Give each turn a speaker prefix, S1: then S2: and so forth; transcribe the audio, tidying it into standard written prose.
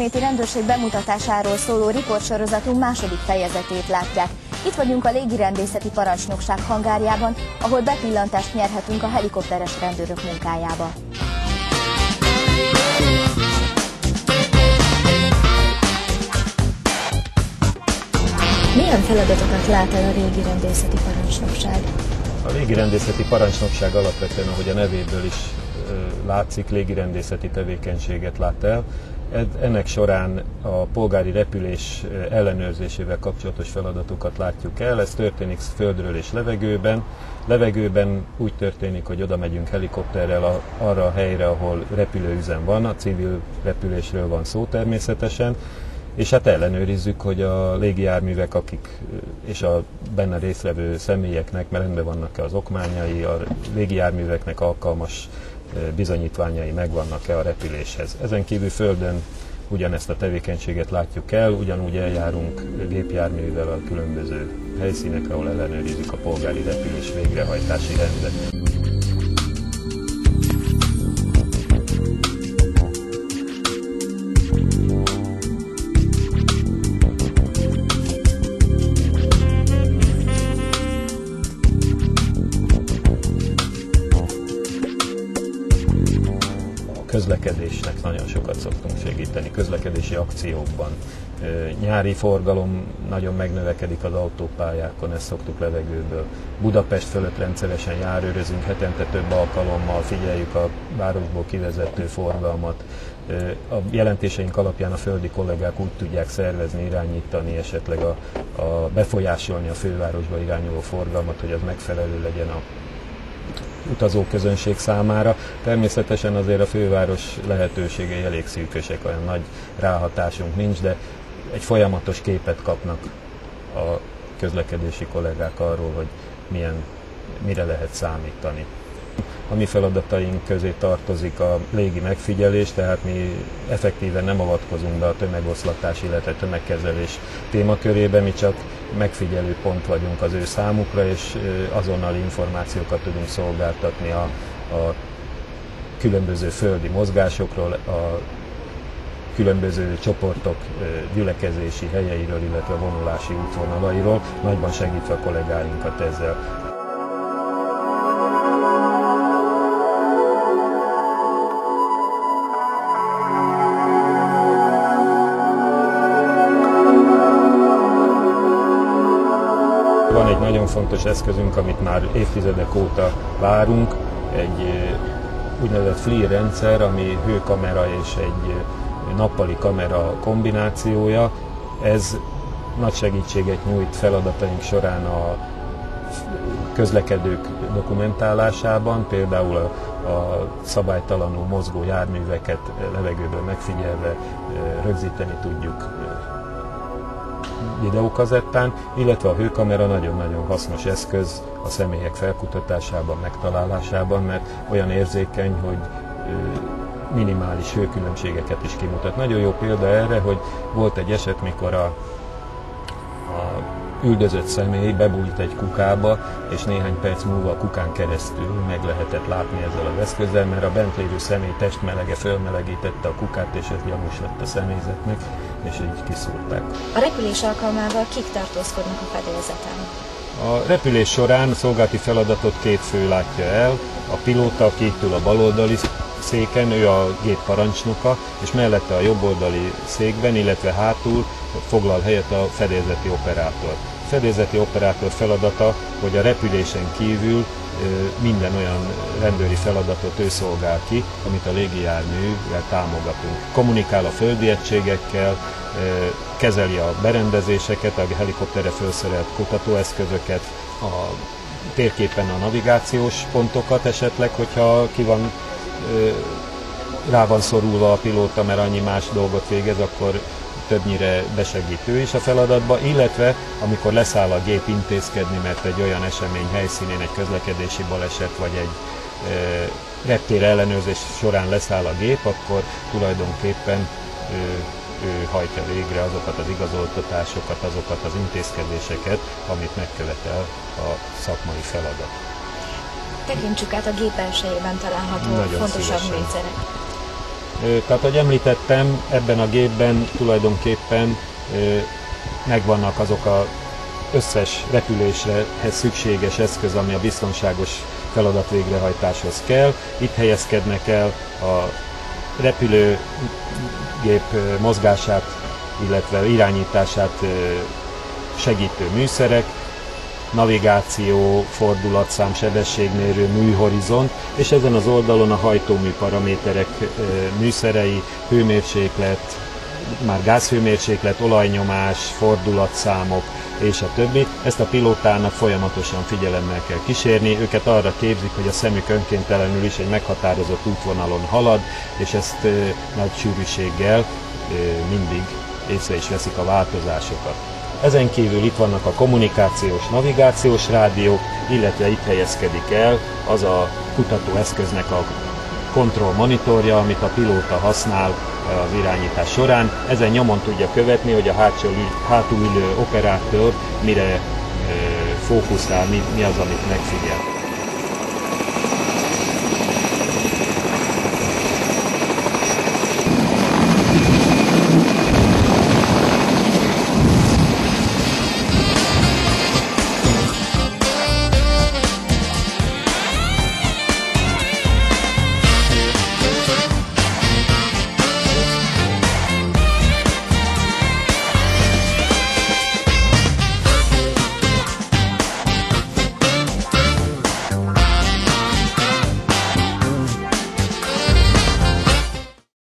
S1: Kecskeméti rendőrség bemutatásáról szóló riportsorozatunk második fejezetét látják. Itt vagyunk a légirendészeti parancsnokság hangárjában, ahol bepillantást nyerhetünk a helikopteres rendőrök munkájába. Milyen feladatokat lát el a légirendészeti parancsnokság?
S2: A légirendészeti parancsnokság alapvetően, ahogy a nevéből is látszik, légirendészeti tevékenységet lát el. Ennek során a polgári repülés ellenőrzésével kapcsolatos feladatokat látjuk el. Ez történik földről és levegőben. Levegőben úgy történik, hogy oda megyünk helikopterrel arra a helyre, ahol repülőüzem van, a civil repülésről van szó természetesen, és hát ellenőrizzük, hogy a légijárművek, és a benne résztvevő személyeknek rendben vannak-e az okmányai, a légijárműveknek alkalmas bizonyítványai megvannak-e a repüléshez. Ezen kívül földön ugyanezt a tevékenységet látjuk el, ugyanúgy eljárunk gépjárművel a különböző helyszínekre, ahol ellenőrizzük a polgári repülés végrehajtási rendet. Közlekedésnek nagyon sokat szoktunk segíteni, közlekedési akciókban. Nyári forgalom nagyon megnövekedik az autópályákon, ezt szoktuk levegőből. Budapest fölött rendszeresen járőrözünk, hetente több alkalommal figyeljük a városból kivezető forgalmat. A jelentéseink alapján a földi kollégák úgy tudják szervezni, irányítani, esetleg befolyásolni a fővárosba irányuló forgalmat, hogy az megfelelő legyen a utazóközönség számára. Természetesen azért a főváros lehetőségei elég szűkösek, olyan nagy ráhatásunk nincs, de egy folyamatos képet kapnak a közlekedési kollégák arról, hogy mire lehet számítani. A mi feladataink közé tartozik a légi megfigyelés, tehát mi effektíven nem avatkozunk be a tömegoszlatás, illetve tömegkezelés témakörébe, mi csak megfigyelő pont vagyunk az ő számukra, és azonnali információkat tudunk szolgáltatni a különböző földi mozgásokról, a különböző csoportok gyülekezési helyeiről, illetve vonulási útvonalairól, nagyban segítve a kollégáinkat ezzel. Van egy nagyon fontos eszközünk, amit már évtizedek óta várunk, egy úgynevezett FLIR rendszer, ami hőkamera és egy nappali kamera kombinációja. Ez nagy segítséget nyújt feladataink során a közlekedők dokumentálásában, például a szabálytalanul mozgó járműveket levegőből megfigyelve rögzíteni tudjuk videókazettán, illetve a hőkamera nagyon-nagyon hasznos eszköz a személyek felkutatásában, megtalálásában, mert olyan érzékeny, hogy minimális hőkülönbségeket is kimutat. Nagyon jó példa erre, hogy volt egy eset, mikor a üldözött személy bebújt egy kukába, és néhány perc múlva a kukán keresztül meg lehetett látni ezzel az eszközzel, mert a bent lévő személy testmelege fölmelegítette a kukát, és ez gyanús lett a személyzetnek, és így kiszúrták.
S1: A repülés alkalmával kik tartózkodnak a fedélzeten?
S2: A repülés során szolgálati feladatot két fő látja el, a pilóta, aki itt ül a baloldali széken, ő a gép parancsnoka, és mellette a jobboldali székben, illetve hátul foglal helyet a fedélzeti operátor. A fedélzeti operátor feladata, hogy a repülésen kívül minden olyan rendőri feladatot ő szolgál ki, amit a légijárművel támogatunk. Kommunikál a földi egységekkel, kezeli a berendezéseket, a helikopterre felszerelt kutatóeszközöket, a térképen a navigációs pontokat esetleg, hogyha rá van szorulva a pilóta, mert annyi más dolgot végez, akkor többnyire besegít ő is a feladatba, illetve amikor leszáll a gép intézkedni, mert egy olyan esemény helyszínén, egy közlekedési baleset vagy egy reptér ellenőrzés során leszáll a gép, akkor tulajdonképpen ő hajtja végre azokat az igazoltatásokat, azokat az intézkedéseket, amit megkövetel a szakmai feladat.
S1: Tekintsük át a gép belsejében található
S2: Nagyon
S1: fontosabb
S2: szívesen.
S1: műszerek.
S2: Tehát, ahogy említettem, ebben a gépben tulajdonképpen megvannak azok az összes repüléshez szükséges eszköz, ami a biztonságos feladat végrehajtáshoz kell. Itt helyezkednek el a repülőgép mozgását, illetve irányítását segítő műszerek, navigáció, fordulatszám, sebességmérő, műhorizont, és ezen az oldalon a hajtómű paraméterek műszerei, hőmérséklet, már gázhőmérséklet, olajnyomás, fordulatszámok és a többi. Ezt a pilótának folyamatosan figyelemmel kell kísérni, őket arra képzik, hogy a szemük önkéntelenül is egy meghatározott útvonalon halad, és ezt nagy sűrűséggel mindig észre is veszik a változásokat. Ezen kívül itt vannak a kommunikációs, navigációs rádiók, illetve itt helyezkedik el az a kutatóeszköznek a kontroll monitorja, amit a pilóta használ az irányítás során. Ezen nyomon tudja követni, hogy a hátul ülő operátor mire fókuszál, mi az, amit megfigyel.